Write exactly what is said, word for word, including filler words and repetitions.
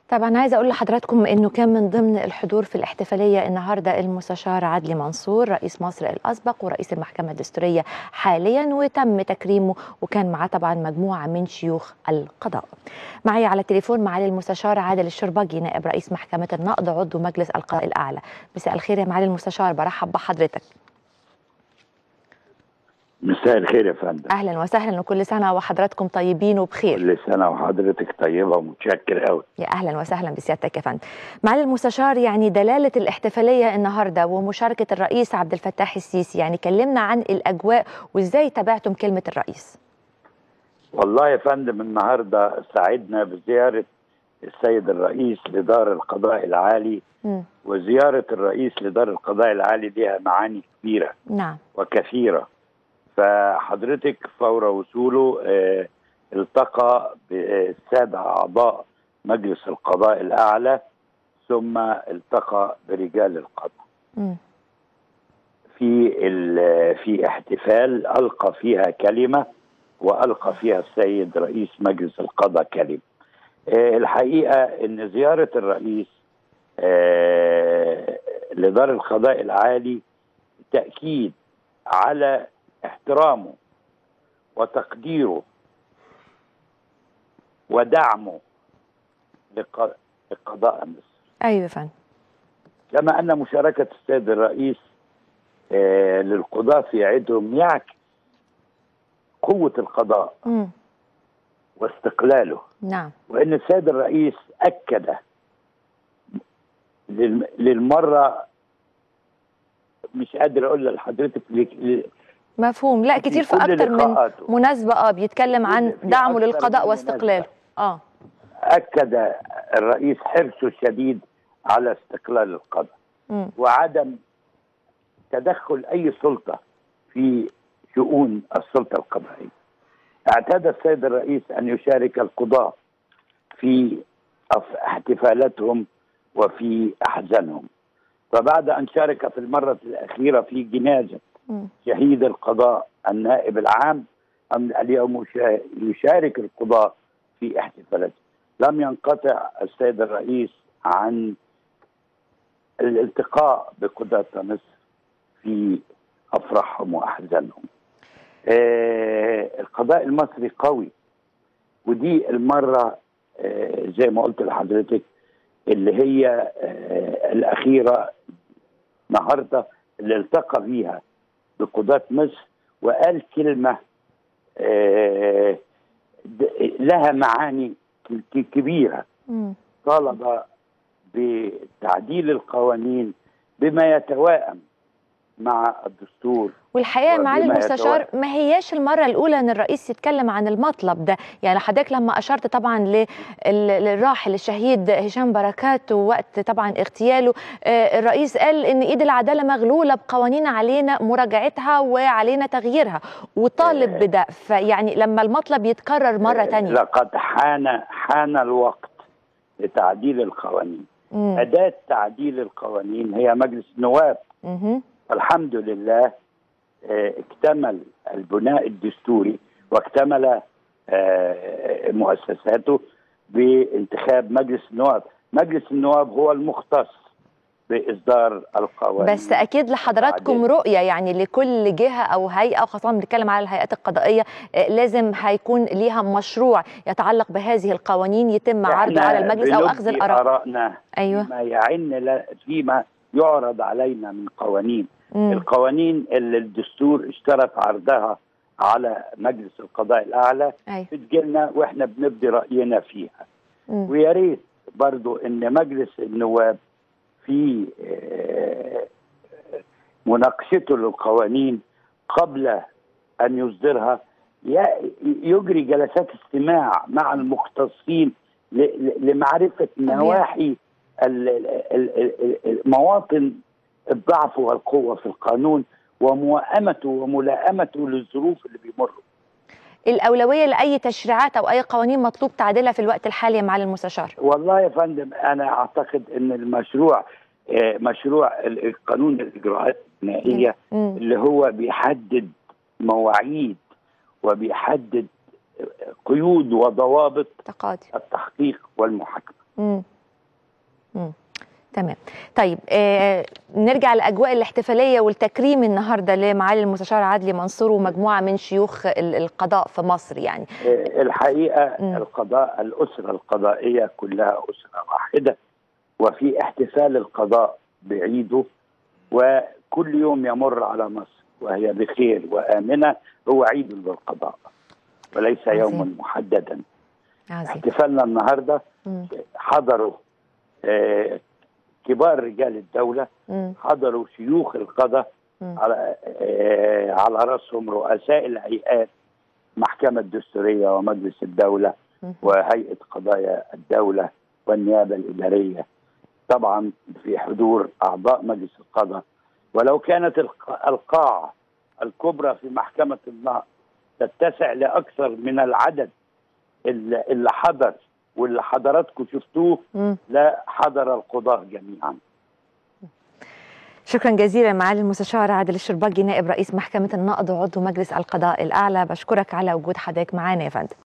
طبعا عايزه اقول لحضراتكم انه كان من ضمن الحضور في الاحتفاليه النهارده المستشار عدلي منصور رئيس مصر الاسبق ورئيس المحكمه الدستوريه حاليا، وتم تكريمه وكان معاه طبعا مجموعه من شيوخ القضاء. معي على التليفون معالي المستشار عادل الشربجي نائب رئيس محكمه النقض عضو مجلس القضاء الاعلى. مساء الخير يا معالي المستشار، برحب بحضرتك. مساء الخير يا فندم. اهلا وسهلا، وكل سنه وحضراتكم طيبين وبخير. كل سنه وحضرتك طيبه ومتشكر قوي. يا اهلا وسهلا بسيادتك يا فندم. معالي المستشار، يعني دلاله الاحتفاليه النهارده ومشاركه الرئيس عبد الفتاح السيسي، يعني كلمنا عن الاجواء وازاي تابعتم كلمه الرئيس. والله يا فندم النهارده سعدنا بزياره السيد الرئيس لدار القضاء العالي. م. وزياره الرئيس لدار القضاء العالي لها معاني كبيره نعم وكثيره. فحضرتك فور وصوله اه التقى بالساده اعضاء مجلس القضاء الاعلى، ثم التقى برجال القضاء م. في في احتفال القى فيها كلمه، والقى فيها السيد رئيس مجلس القضاء كلمه. اه الحقيقه ان زياره الرئيس اه لدار القضاء العالي تاكيد على احترامه وتقديره ودعمه لقضاء مصر. ايوه فندم. كما ان مشاركه السيد الرئيس آه للقضاة في عيدهم يعكس قوه القضاء م. واستقلاله. نعم. وان السيد الرئيس اكد للمره، مش قادر اقول لحضرتك مفهوم، لا كتير في اكتر من مناسبه اه بيتكلم عن دعمه للقضاء واستقلاله. اه اكد الرئيس حرصه الشديد على استقلال القضاء م. وعدم تدخل اي سلطه في شؤون السلطه القضائيه. اعتاد السيد الرئيس ان يشارك القضاة في احتفالاتهم وفي احزانهم، فبعد ان شارك في المره الاخيره في جنازه شهيد القضاء النائب العام، اليوم يشارك القضاة في احتفالات. لم ينقطع السيد الرئيس عن الالتقاء بقضاة مصر في افراحهم واحزانهم. آه القضاء المصري قوي، ودي المره آه زي ما قلت لحضرتك اللي هي آه الاخيره النهارده اللي التقى بيها بقضاة مصر، وقال كلمة آه لها معاني كبيرة. م. طالب بتعديل القوانين بما يتوائم مع الدستور. والحقيقه معالي المستشار ما هياش المره الاولى ان الرئيس يتكلم عن المطلب ده، يعني حضرتك لما اشرت طبعا للراحل الشهيد هشام بركات ووقت طبعا اغتياله، الرئيس قال ان ايد العداله مغلوله بقوانين علينا مراجعتها وعلينا تغييرها، وطالب بده. فيعني لما المطلب يتكرر مره ثانيه لقد حان حان الوقت لتعديل القوانين. م. اداه تعديل القوانين هي مجلس النواب. م. الحمد لله اكتمل البناء الدستوري واكتمل مؤسساته بانتخاب مجلس النواب. مجلس النواب هو المختص بإصدار القوانين. بس أكيد لحضراتكم رؤية يعني لكل جهة أو هيئة، وخاصة بنتكلم على الهيئات القضائية، لازم هيكون ليها مشروع يتعلق بهذه القوانين يتم عرضه على المجلس أو أخذ الآراء. آرائنا أيوة. فيما يعن فيما يعرض علينا من قوانين. مم. القوانين اللي الدستور اشترط عرضها على مجلس القضاء الأعلى بتجيلنا واحنا بنبدي رأينا فيها. مم. ويا ريت برضو ان مجلس النواب في مناقشته للقوانين قبل ان يصدرها يجري جلسات استماع مع المختصين لمعرفة نواحي مواطن الضعف والقوة في القانون وموائمته وملائمته للظروف اللي بيمروا. الأولوية لأي تشريعات أو أي قوانين مطلوب تعديلها في الوقت الحالي مع المستشار؟ والله يا فندم أنا أعتقد أن المشروع مشروع القانون الإجراءات الجنائية اللي هو بيحدد مواعيد وبيحدد قيود وضوابط تقاضي التحقيق والمحاكمة. مم. تمام. طيب آه نرجع لاجواء الاحتفاليه والتكريم النهارده لمعالي المستشار عدلي منصور ومجموعه من شيوخ القضاء في مصر. يعني آه الحقيقه م. القضاء الاسره القضائيه كلها اسره واحده، وفي احتفال القضاء بعيده، وكل يوم يمر على مصر وهي بخير وامنه هو عيد للقضاء وليس عزيز. يوما محددا. عزيز. احتفالنا النهارده م. حضروا آه كبار رجال الدولة، م. حضروا شيوخ القضاء على آه على رأسهم رؤساء الهيئات، محكمة الدستورية ومجلس الدولة م. وهيئة قضايا الدولة والنيابة الإدارية، طبعا في حضور أعضاء مجلس القضاء. ولو كانت القاعة الكبرى في محكمة النقض تتسع لأكثر من العدد اللي حضر واللي حضراتكم شفتوه، مم. لا حضر القضاة جميعا. شكرا جزيلا معالي المستشار عادل الشرباجي نائب رئيس محكمة النقض وعضو مجلس القضاء الأعلى، بشكرك على وجود حضرتك معانا يا فندم.